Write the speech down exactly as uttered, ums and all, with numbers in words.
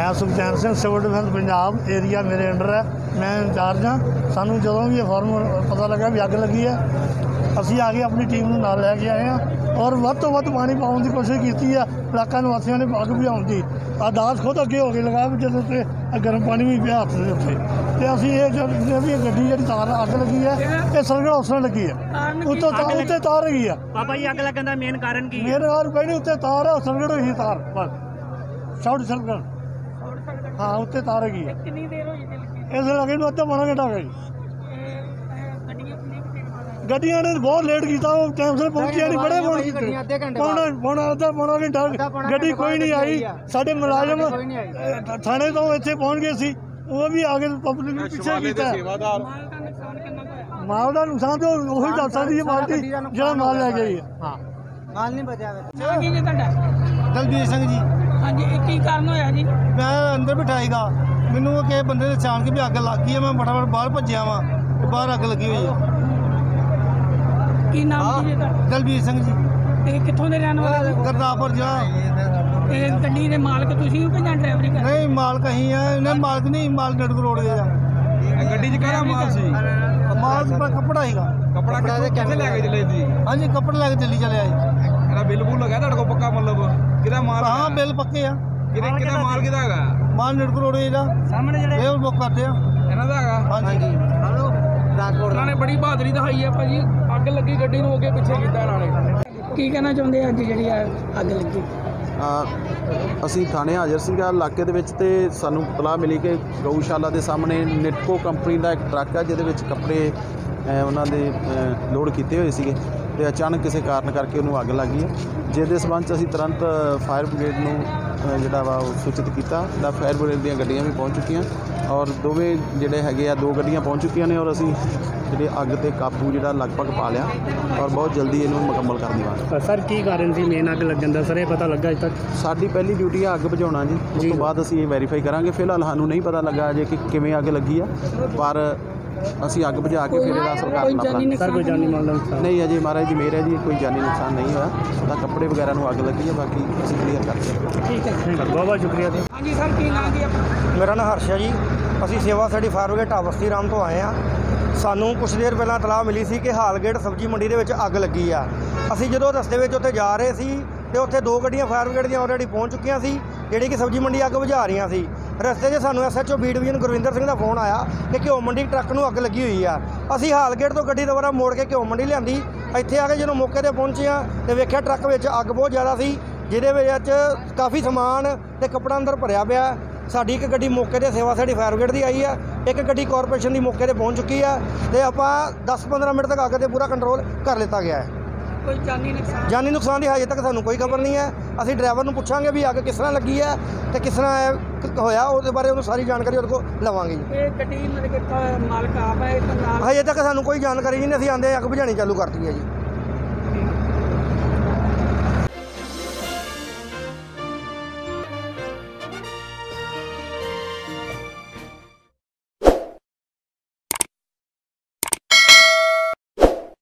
मैं Sukhchain Singh civil defence Punjab area मेरे under है, मैं इंचार्ज हाँ। सानू जो भी फॉर्म पता लगा भी अग लगी है, असी आके अपनी टीम नाल लैके आए हैं और वध तो वध पानी पाने की कोशिश की है। इलाका निवासियों ने अग बुझाने की अरदास खुद अगे हो के लगाया भी जो गर्म पानी भी पिया हथ के उत्ते, तो असी ये भी गड्डी जी तार अग लगी है ये सरगड़ उसने लगी है, उत्ते उत्ते तार हैगी है। बाबा जी अग लगन दा मेन कारण की मेन कारण कोई नहीं, उत्ते तार है सरगड़ हुई तार बस शॉर्ट सरगड़, हाँ उत्ते तार हैगी है। इस लगे नूं अद्धा पौना घंटा हो गया जी। गड्डियां ने बहुत लेट किया, टाइम से पहुंचिया नहीं, बड़े पौना पौना अद्धा पौना घंटा गड्डी कोई नहीं आई। साडे मुलाजम थाने तो इत्थे पहुंच गए सी, वो भी आगे पब्लिक ने पीछे किया। माल का नुकसान तो वही दस सकती है पार्टी जो माल लै गई है। हाँ माल नहीं बचा। दलबीर सिंह जी। हाँ जी, की कारण होया जी? मैं अंदर बिठाईगा, मैनू किसी बंदे ने छान के भी अग लग गई है, मैं फटाफट बाहर भज्जिया वा, बाहर अग लगी हुई है। की नाम जी? दलबीर सिंह जी। ते कित्थों दे रहने वाले? गुरदासपुर जिला। ते गड्डी दे मालक तुसीं हो कि जां ड्राइवरी कर? नहीं मालक अहीं है, इन्हें मालक नहीं, मालक नटक रोड गया। गड्डी च केड़ा माल सी? माल पर कपड़ा हीगा। कपड़ा कित्थे लैके चले जी? हाँ जी कपड़ा लैके चली चले आई। ਇਹਦਾ ਬਿੱਲ ਬੁੱਲ ਲਗਾ ਤੁਹਾਡੇ ਕੋਲ ਪੱਕਾ, ਮਤਲਬ ਕਿਹਦਾ ਮਾਲ? हाँ बिल पक्के आ। ਕਿਹਦਾ ਕਿਹਦਾ ਮਾਲ ਕਿਹਦਾ ਹੈਗਾ? माल नटक रोड ਦਾ ਸਾਹਮਣੇ ਜਿਹੜੇ ਇਹ ਬੁੱਕ ਕਰਦੇ ਆ। ਇਹਨਾਂ ਦਾ ਹੈਗਾ? हाँ जी ਉਹਨਾਂ ਨੇ ਬੜੀ ਬਹਾਦਰੀ ਦਿਖਾਈ ਹੈ ਭਾਜੀ, ਅੱਗ ਲੱਗੀ ਗੱਡੀ ਨੂੰ ਅੱਗੇ ਪਿੱਛੇ ਕੀਤਾ ਇਹਨਾਂ ਨੇ। ਕੀ ਕਹਿਣਾ ਚਾਹੁੰਦੇ ਅੱਜ ਜਿਹੜੀ ਅੱਗ ਲੱਗੀ? ਅਸੀਂ ਥਾਣੇ ਹਾਜ਼ਰ ਸੀਗਾ ਇਲਾਕੇ ਦੇ ਵਿੱਚ, ਤੇ ਸਾਨੂੰ ਇਤਲਾਹ ਮਿਲੀ ਕਿ ਗਊਸ਼ਾਲਾ ਦੇ ਸਾਹਮਣੇ ਨਿਟਕੋ ਕੰਪਨੀ ਦਾ ਇੱਕ ਟਰੱਕ ਹੈ ਜਿਹਦੇ ਵਿੱਚ ਕੱਪੜੇ ਉਹਨਾਂ ਦੇ ਲੋਡ ਕੀਤੇ ਹੋਏ ਸੀਗੇ, ਤੇ ਅਚਾਨਕ ਕਿਸੇ ਕਾਰਨ ਕਰਕੇ ਉਹਨੂੰ ਅੱਗ ਲੱਗ ਗਈ ਹੈ, ਜਿਹਦੇ ਸਬੰਧ 'ਚ ਅਸੀਂ ਤੁਰੰਤ ਫਾਇਰ ਬ੍ਰਿਗੇਡ ਨੂੰ ਜਿਹੜਾ ਵਾ ਉਹ ਸੂਚਿਤ ਕੀਤਾ। ਤਾਂ ਫਾਇਰ ਬ੍ਰਿਗੇਡ ਦੀਆਂ ਗੱਡੀਆਂ ਵੀ ਪਹੁੰਚ ਚੁੱਕੀਆਂ ਔਰ ਦੋਵੇਂ ਜਿਹੜੇ ਹੈਗੇ ਆ ਦੋ ਗੱਡੀਆਂ ਪਹੁੰਚ ਚੁੱਕੀਆਂ ਨੇ, ਔਰ ਅਸੀਂ ਜਿਹੜੇ ਅੱਗ ਤੇ ਕਾਬੂ ਜਿਹੜਾ ਲਗਭਗ ਪਾ ਲਿਆ ਔਰ ਬਹੁਤ ਜਲਦੀ ਇਹਨੂੰ ਮੁਕੰਮਲ ਕਰ ਦੇਵਾਂਗੇ। ਸਰ ਕੀ ਕਾਰਨ ਸੀ ਮੇਨ ਅੱਗ ਲੱਗਣ ਦਾ? ਸਰ ਇਹ ਪਤਾ ਲੱਗਾ ਅਜੇ ਤੱਕ? ਸਾਡੀ ਪਹਿਲੀ ਡਿਊਟੀ ਆ ਅੱਗ ਬੁਝਾਉਣਾ ਜੀ, ਉਸ ਤੋਂ ਬਾਅਦ ਅਸੀਂ ਇਹ ਵੈਰੀਫਾਈ ਕਰਾਂਗੇ। ਫਿਲਹਾਲ ਸਾਨੂੰ ਨਹੀਂ ਪਤਾ ਲੱਗਾ ਅਜੇ ਕਿ ਕਿਵੇਂ ਅੱਗ ਲੱਗੀ ਆ, ਪਰ ਅਸੀਂ ਅੱਗ ਬੁਝਾ ਕੇ ਫਿਰ ਇਹਦਾ ਸਰਕਾਰ ਨੂੰ ਆਪਣਾ ਸਰ ਕੋਈ ਜਾਨੀ ਮਾਲ ਦਾ ਨੁਕਸਾਨ ਨਹੀਂ ਅਜੇ ਮਹਾਰਾਜ ਜੀ ਮੇਰ ਹੈ ਜੀ, ਕੋਈ ਜਾਨੀ ਨੁਕਸਾਨ ਨਹੀਂ ਹੋਇਆ, ਤਾਂ ਕੱਪੜੇ ਵਗੈਰਾ ਨੂੰ ਅੱਗ ਲੱਗੀ ਹੈ, ਬਾਕੀ ਅਸੀਂ ਕਲੀਅਰ ਕਰਦੇ। ਠੀਕ ਹੈ, ਬਹੁਤ ਬਹੁਤ ਸ਼ੁਕਰੀਆ ਜੀ। ਹਾਂਜੀ ਸਰ ਕੀ ਨਾਮ ਜੀ ਆਪਣਾ? ਮੇਰਾ ਨਾਮ ਹਰਸ਼ ਹੈ ਜੀ। ਅਸੀਂ ਸੇਵਾ ਸਾਡੀ ਫਾਇਰ ਬ੍ਰਿਗੇਡ ਢਾਬਸਤੀ ਰਾਮ ਤੋਂ ਆਏ ਹਾਂ। ਸਾਨੂੰ ਕੁਛ ਦੇਰ ਪਹਿਲਾਂ ਇਤਲਾਹ ਮਿਲੀ ਸੀ ਕਿ ਹਾਲਗੇਟ ਸਬਜ਼ੀ ਮੰਡੀ ਦੇ ਵਿੱਚ ਅੱਗ ਲੱਗੀ ਆ। ਅਸੀਂ ਜਦੋਂ ਰਸਤੇ ਵਿੱਚ ਉੱਥੇ ਜਾ ਰਹੇ ਸੀ ਤੇ ਉੱਥੇ ਦੋ ਗੱਡੀਆਂ ਫਾਇਰ ਬ੍ਰਿਗੇਡ ਦੀਆਂ ਆਲਰੇਡੀ ਪਹੁੰਚ ਚੁੱਕੀਆਂ ਸੀ, ਜਿਹੜੀ ਕਿ ਸਬਜ਼ੀ ਮੰਡੀ ਅੱਗ ਬੁਝਾ ਰਹੀਆਂ ਸੀ। ਰਸਤੇ 'ਚ ਸਾਨੂੰ S H O B division Gurwinder Singh ਦਾ ਫੋਨ ਆਇਆ ਕਿ ਘਿਓ ਮੰਡੀ ਟਰੱਕ ਨੂੰ ਅੱਗ ਲੱਗੀ ਹੋਈ ਆ। ਅਸੀਂ ਹਾਲਗੇਟ ਤੋਂ ਗੱਡੀ ਦੁਬਾਰਾ ਮੋੜ ਕੇ ਘਿਓ ਮੰਡੀ ਲਿਆਂਦੀ। ਇੱਥੇ ਆ ਕੇ ਜਦੋਂ ਮੌਕੇ 'ਤੇ ਪਹੁੰਚੇ ਹਾਂ ਤੇ ਵੇਖਿਆ ਟਰੱਕ ਵਿੱਚ ਅੱਗ ਬਹੁਤ ਜ਼ਿਆਦਾ ਸੀ, ਜਿਹਦੇ ਵਿੱਚ ਕਾਫੀ ਸਮਾਨ ਤੇ ਕੱਪੜਾ ਅੰਦਰ ਭਰਿਆ ਪਿਆ। ਸਾਡੀ ਇੱਕ ਗੱਡੀ ਮੌਕੇ 'ਤੇ ਸੇਵਾ ਸਾਡੀ ਫਾਇਰ ਬ੍ਰਿਗੇਡ ਦੀ ਆਈ ਆ, ਇੱਕ ਗੱਡੀ ਕਾਰਪੋਰੇਸ਼ਨ ਦੀ ਮੌਕੇ 'ਤੇ ਪਹੁੰਚ ਚੁੱਕੀ ਆ, ਤੇ ਆਪਾਂ ਦਸ ਪੰਦਰਾਂ ਮਿੰਟ ਤੱਕ ਅੱਗ 'ਤੇ ਪੂਰਾ ਕੰਟਰੋਲ ਕਰ ਲਿੱਤਾ ਗਿਆ ਹੈ। ਕੋਈ ਜਾਨੀ ਨੁਕਸਾਨ? ਜਾਨੀ ਨੁਕਸਾਨ ਦੀ ਹਜੇ ਤੱਕ ਸਾਨੂੰ ਕੋਈ ਖਬਰ ਨਹੀਂ ਹੈ। ਅਸੀਂ ਡਰਾਈਵਰ ਨੂੰ ਪੁੱਛਾਂਗੇ ਵੀ ਅੱਗ ਕਿਸ ਤਰ੍ਹਾਂ ਲੱਗੀ ਹੈ ਤੇ ਕਿਸ ਤਰ੍ਹਾਂ ਹੋਇਆ, ਉਹਦੇ ਬਾਰੇ ਉਹਨੂੰ ਸਾਰੀ ਜਾਣਕਾਰੀ ਉਹਦੇ ਕੋਲ ਲਵਾਂਗੇ ਜੀ। ਇਹ ਗੱਡੀ ਮਤਲਬ ਕਿ ਮਾਲਕ ਆਪ ਹੈ? ਹਜੇ ਤੱਕ ਸਾਨੂੰ ਕੋਈ ਜਾਣਕਾਰੀ ਨਹੀਂ, ਅਸੀਂ ਆਂਦੇ ਅੱਗ ਬੁਝਾਉਣੀ ਚਾਲੂ ਕਰਤੀ ਹੈ ਜੀ।